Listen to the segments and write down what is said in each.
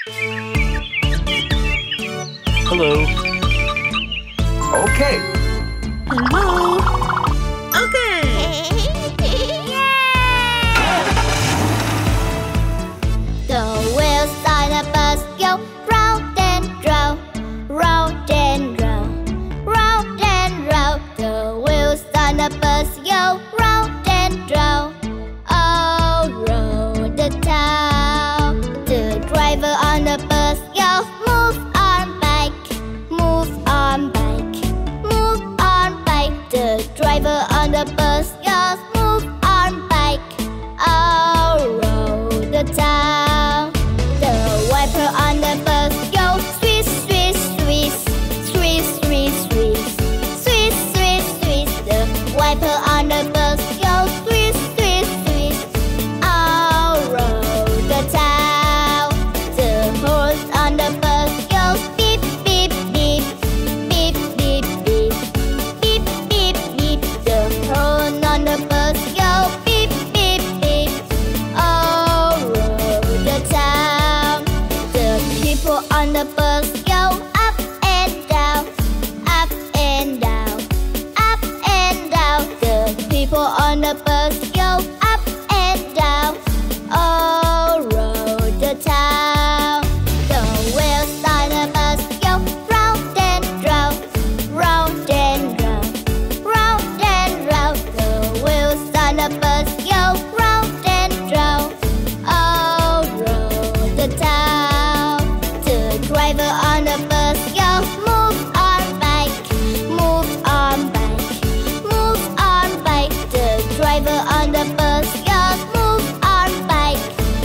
Hello. Okay. Hello. Okay. The wheels on the bus go round and round, round and round, round and round. The wheels on the bus go round and round, all round the town. The driver on the bus goes move on bike, move on bike, move on bike. The driver on the bus goes move on bike, all round the town. The wiper on the bus goes swish, swish, swish, swish, swish, swish, swish, swish, swish. The wiper on the bus goes swish, swish, swish, all round the town. The horse on the bus goes beep, beep, beep, beep, beep, beep, beep, beep, beep. The horn on the bus goes beep, beep, beep, all round the town. The people on the bus go up and down, up and down, up and down. The people on the bus go up and down, all round the town. The wheels on the bus go round and round, round and round, round and round. The wheels on the bus go round and round, all round the town. The driver on the bus goes move on bike, move on bike, move on bike. The driver on the bus goes move on bike,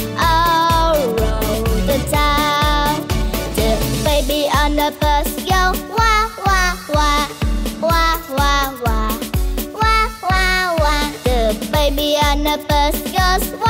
all round the town. The baby on the bus goes wah wah wah, wah wah wah, wah wah wah. The baby on the bus goes